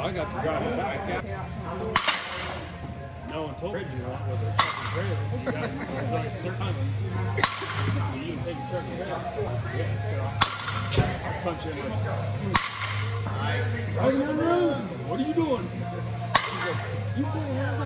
I got to drive it back. Yeah. No one told you with a fucking trailer. You got to go a certain time. You can take a truck and trailer. Yeah, so I punch in with. Nice. What are you doing? You can't have